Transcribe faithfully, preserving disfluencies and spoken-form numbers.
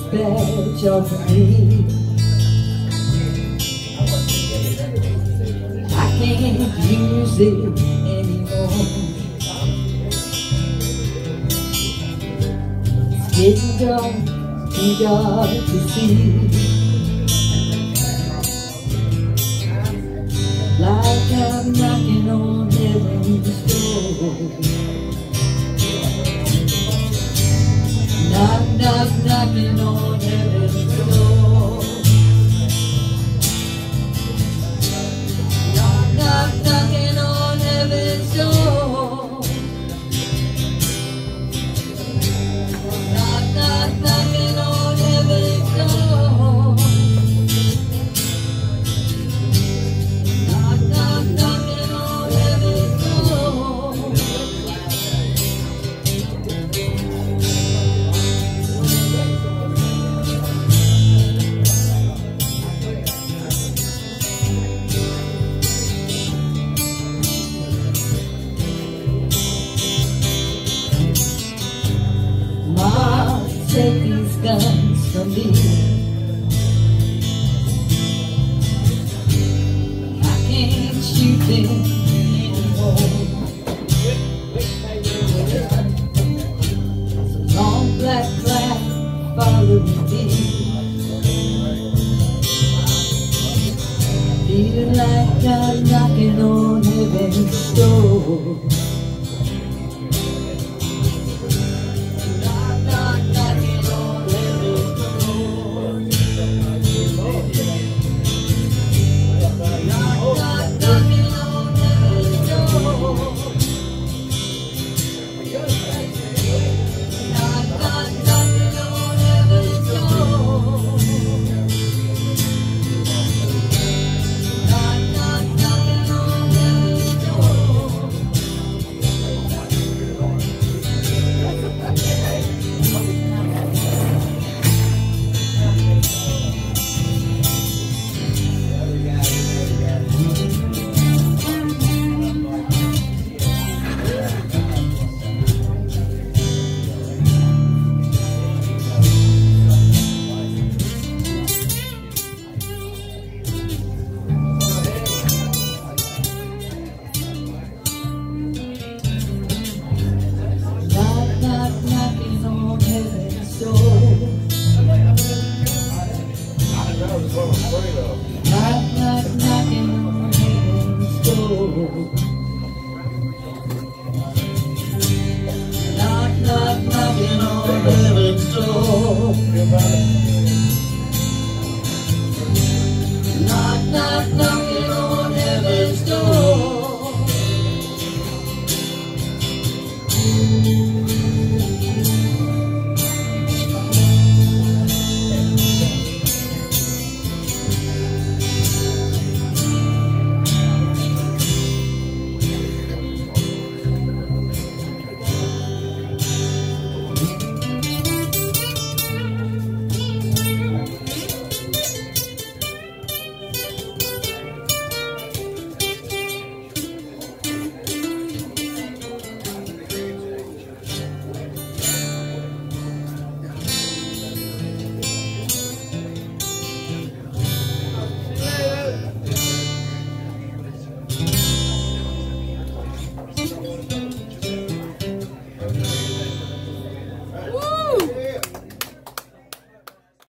badge off of me. I can't use it anymore. It's getting dark, too dark to see. Like I'm knocking on heaven's door. Knock, knock, knocking on heaven's door. Knock, knock, knocking on heaven's door. Knock, knock, knocking on heaven's door. Knock, knock, knocking on heaven's door. Take these guns from me.